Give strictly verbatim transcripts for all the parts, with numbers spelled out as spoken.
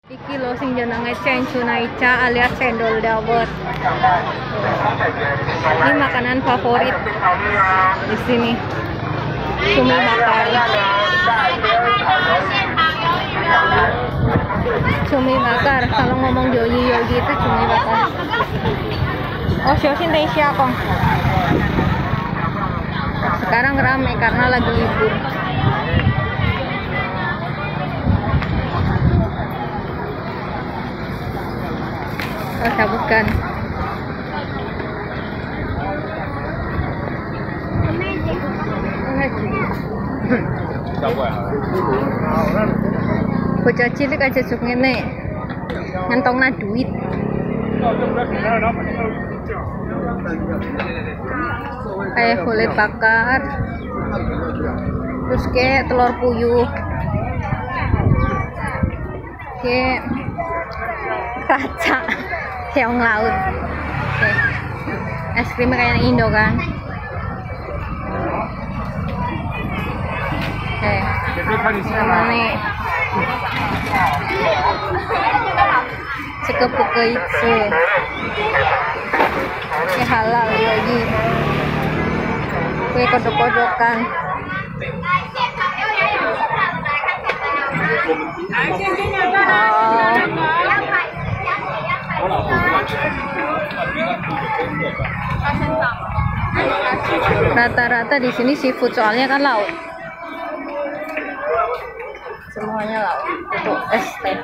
Iki lo sing jenenge Cencunaicha alias cendol dawet. Ini makanan favorit di sini. Cumi bakar. Cumi bakar. Kalau ngomong yogi yogi itu cumi bakar. Oh, Shoshin Taisha kong. Sekarang ramai karena lagi libur. Oh, cabutkan. Bocah cilik aja cuk ngene. Ngentongna duit. Kayak kulit bakar. Terus kayak telur puyuh. Kayak kaca keong laut. Oke. Es krimnya kayak Indo kan. Oke. Ini sekepuk itu. Ini halal lagi. Kue kodok-kodokan. Rata-rata di sini seafood soalnya kan laut. Semuanya laut. Itu es teh.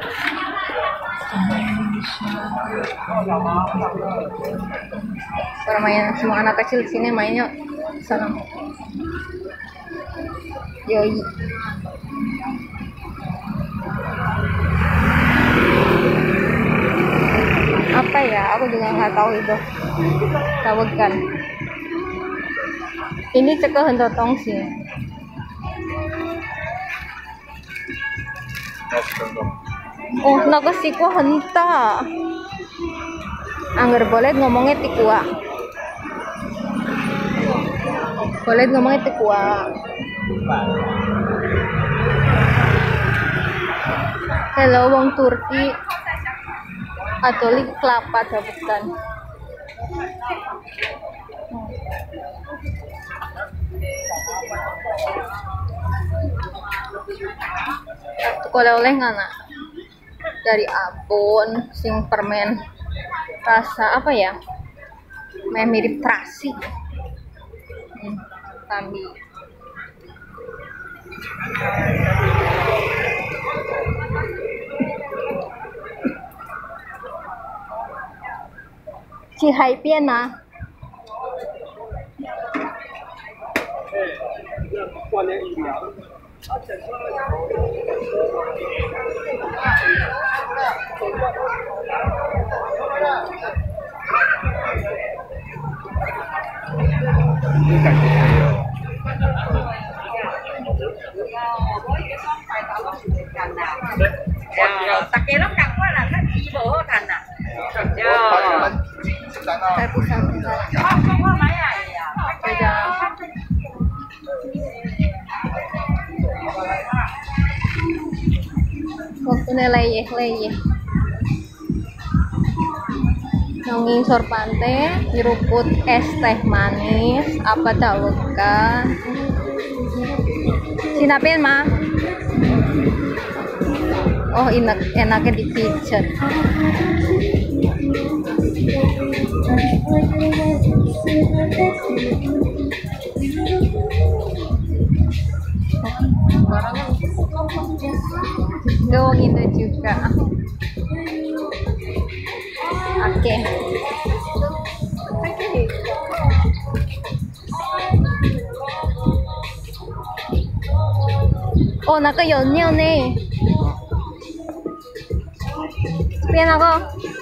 Permainan semua anak kecil di sini mainnya senang. Yoi. Apa ya? Aku juga nggak tahu itu. Tahu kan? Ini cekah hentotong sih. Oh, naga sikwa henta. Angger boleh ngomongnya tikua. Boleh ngomongnya tikua. Hello, wong Turki. Atolik kelapa cabutan. Oleh-oleh ngana dari abon sing permen rasa apa ya, mirip terasi. hmm, Tambi Cihai Piana. Takai nó cặp quá là nó đi bộ thành à. Saya bisa Không có máy này à. waktunya leyeh leyeh nonging sorpante nyeruput es teh manis apa tahu kan sinapin mah. Oh, enak enaknya dipijet. Gawang Indo juga. Oke. Oh, naka yonyo nih. Pian ako.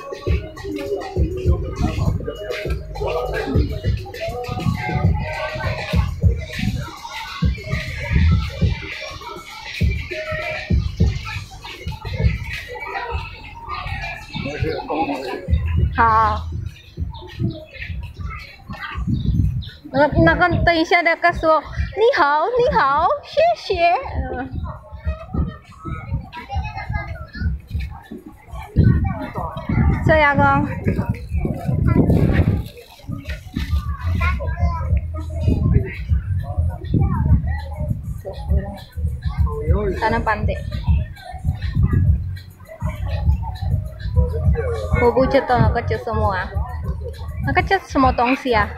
Ha. Nakan 等一下大家说你好你好谢谢。 这牙膏。Tanah pantai.我不知道那个叫什么啊？那个叫什么东西啊？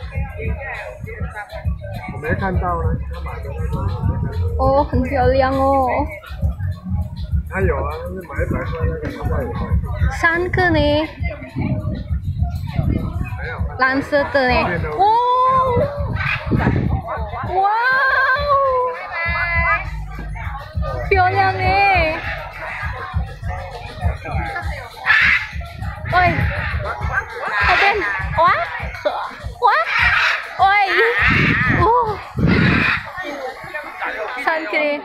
我没看到呢。 哦，很漂亮哦。 他有啊，那是买一百块那个他卖有卖。 三个呢？ 没有。 蓝色的呢？哦，哇哦，漂亮哎！喂，那边哇哇喂哦，三个呢？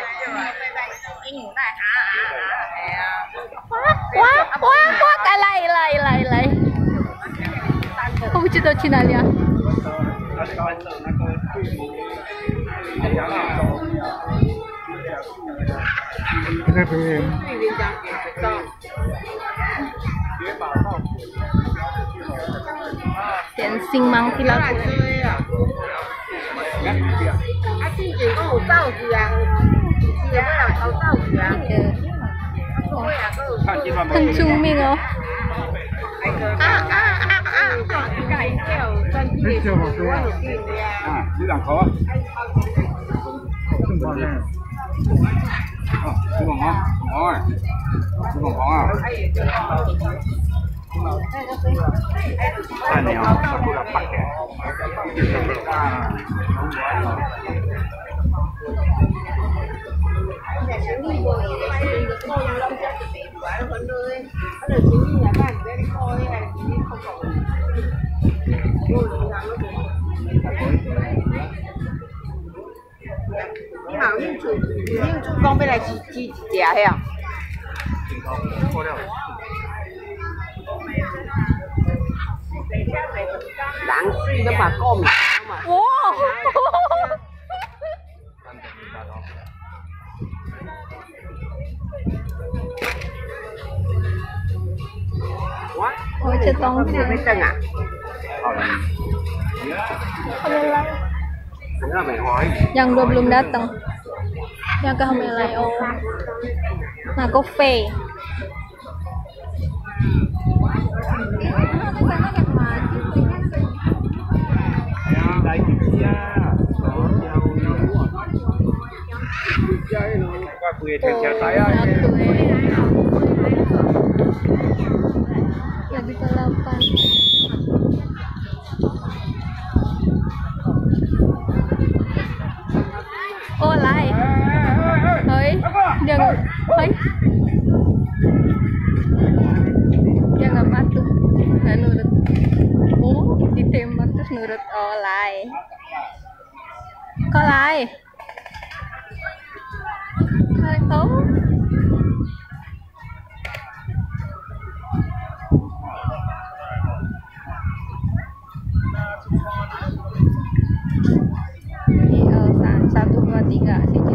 哇哇哇！来来来来，我不知道去哪里啊？ 那边。 点心芒皮拉古。 啊，之前讲有豆子啊，是啊，要炒豆子啊。 很出名哦。啊啊啊啊！ 很小好吃啊。 啊，你两口啊？ 正方面。 啊，小凤凰，凤凰啊，小凤凰啊。三年啊，十九廿八嘅。啊， 你好，恁厝恁厝讲要来煮煮一只遐。人水都嘛讲嘛。 哇！我吃东西。 要等啊？ Yang dua belum datang. Yang ke Hamelai. Oh. Nah, kopi. Lagi ke delapan. Oh, lại. Ơi, jangan. Ơi. Jangan patuh. Nggak nurut. Oh, ditembak terus nurut. Oh, lai. Kok lai? Lai tahu? Satu dua tiga siji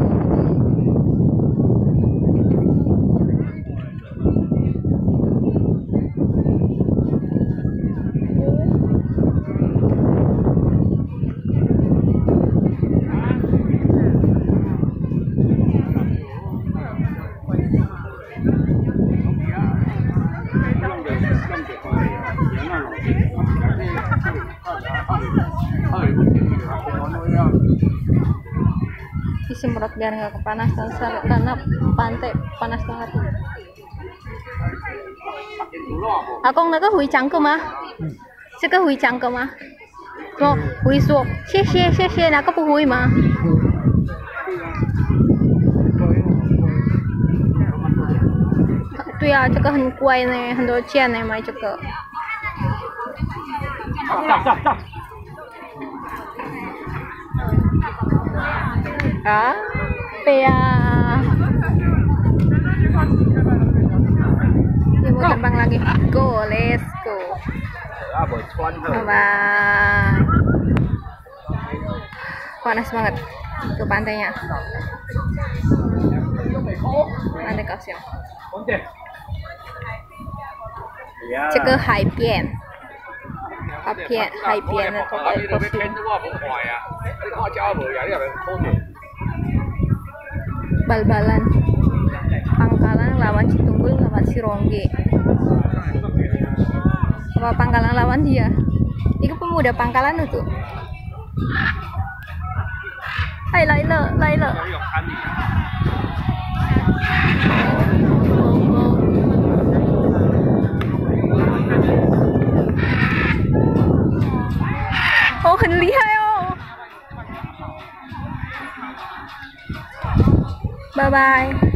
disemprot biar nggak kepanasan karena pantai panas banget. Akong那个回肠个吗？这个回肠个吗？说回说谢谢谢谢，那个不回吗？对啊，这个很贵呢，很多钱呢买这个。Ah, Pea. Dia mau terbang lagi. Go, let's go. Bye. Panas banget ke pantainya. Pantai Kaohsiung. 这个海边，海边海边的这个一个树。Bal-balan, Pangkalan lawan Citunggul lawan Sirongge. Apa Pangkalan lawan dia? Itu pemuda Pangkalan itu. Hai, lại lợ, lại lợ. Ồ, oh, 很厉害哦。拜拜。